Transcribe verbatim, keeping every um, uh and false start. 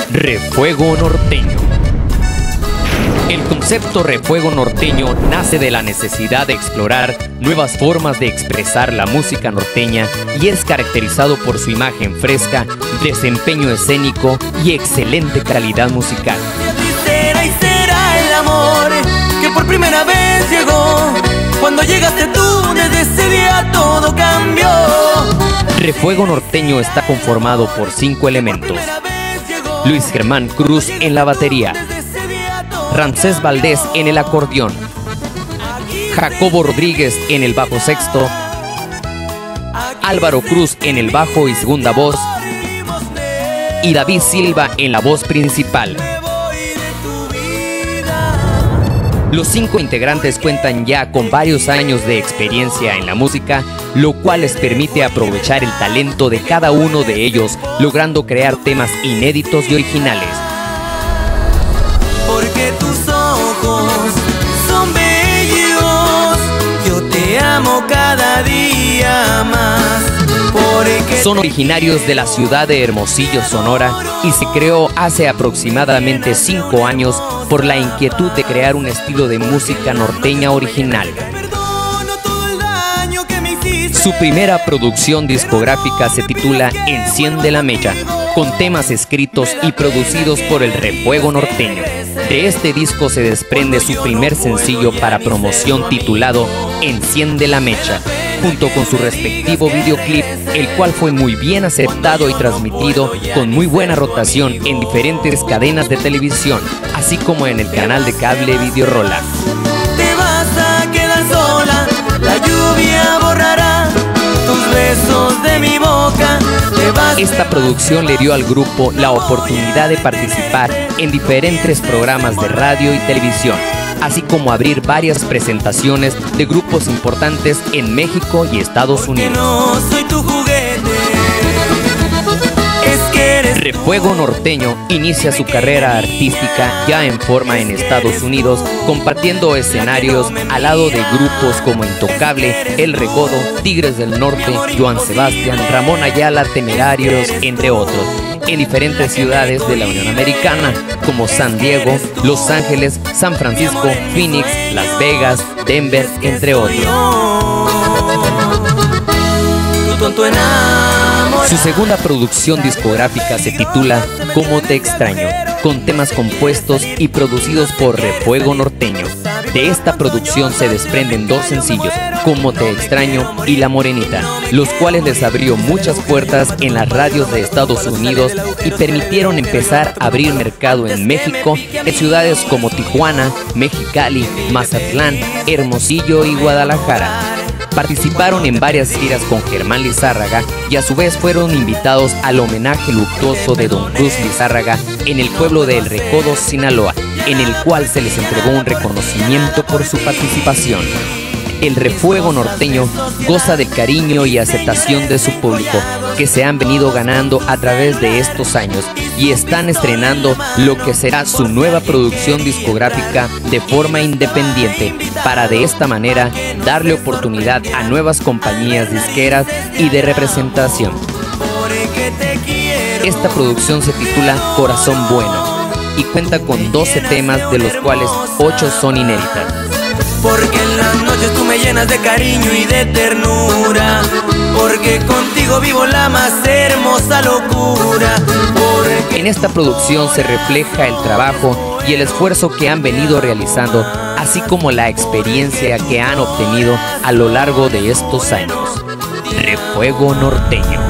Refuego Norteño. El concepto refuego norteño nace de la necesidad de explorar nuevas formas de expresar la música norteña y es caracterizado por su imagen fresca, desempeño escénico y excelente calidad musical. Será y será el amor que por primera vez llegó. Cuando llegaste tú, desde ese día todo cambió. Refuego Norteño está conformado por cinco elementos: Luis Germán Cruz en la batería, Ramsés Valdés en el acordeón, Jacobo Rodríguez en el bajo sexto, Álvaro Cruz en el bajo y segunda voz y David Silva en la voz principal. Los cinco integrantes cuentan ya con varios años de experiencia en la música, lo cual les permite aprovechar el talento de cada uno de ellos, logrando crear temas inéditos y originales. Porque tus ojos son bellos, yo te amo cada día más. Porque son originarios de la ciudad de Hermosillo, Sonora, y se creó hace aproximadamente cinco años por la inquietud de crear un estilo de música norteña original. Su primera producción discográfica se titula Enciende la Mecha, con temas escritos y producidos por el Refuego Norteño. De este disco se desprende su primer sencillo para promoción titulado Enciende la Mecha, junto con su respectivo videoclip, el cual fue muy bien aceptado y transmitido con muy buena rotación en diferentes cadenas de televisión, así como en el canal de cable Videorola. Te vas a quedar sola, la lluvia borrará tus besos de mi boca. Te vas. Esta producción le dio al grupo la oportunidad de participar en diferentes programas de radio y televisión, así como abrir varias presentaciones de grupos importantes en México y Estados Unidos. No soy tu juguete. Es que eres... Refuego Norteño inicia su carrera artística ya en forma en Estados Unidos, compartiendo escenarios al lado de grupos como Intocable, El Recodo, Tigres del Norte, Joan Sebastián, Ramón Ayala, Temerarios, entre otros, en diferentes ciudades de la Unión Americana, como San Diego, Los Ángeles, San Francisco, Phoenix, Las Vegas, Denver, entre otros. Su segunda producción discográfica se titula Cómo te extraño, con temas compuestos y producidos por Refuego Norteño. De esta producción se desprenden dos sencillos, Cómo te extraño y La Morenita, los cuales les abrió muchas puertas en las radios de Estados Unidos y permitieron empezar a abrir mercado en México, en ciudades como Tijuana, Mexicali, Mazatlán, Hermosillo y Guadalajara. Participaron en varias giras con Germán Lizárraga y a su vez fueron invitados al homenaje luctuoso de Don Cruz Lizárraga en el pueblo de El Recodo, Sinaloa, en el cual se les entregó un reconocimiento por su participación. El Refuego Norteño goza del cariño y aceptación de su público, que se han venido ganando a través de estos años, y están estrenando lo que será su nueva producción discográfica de forma independiente, para de esta manera darle oportunidad a nuevas compañías disqueras y de representación. Esta producción se titula Corazón Bueno y cuenta con doce temas, de los cuales ocho son inéditas. Porque en las noches tú me llenas de cariño y de ternura, porque contigo vivo la más hermosa locura. Porque... En esta producción se refleja el trabajo y el esfuerzo que han venido realizando, así como la experiencia que han obtenido a lo largo de estos años. Refuego Norteño.